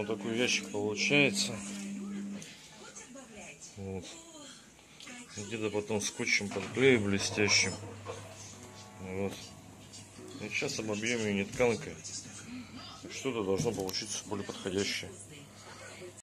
вот такой ящик получается. Вот. Где-то потом скотчем подклею блестящим. Вот. И сейчас обобьем ее нетканкой. Что-то должно получиться более подходящее.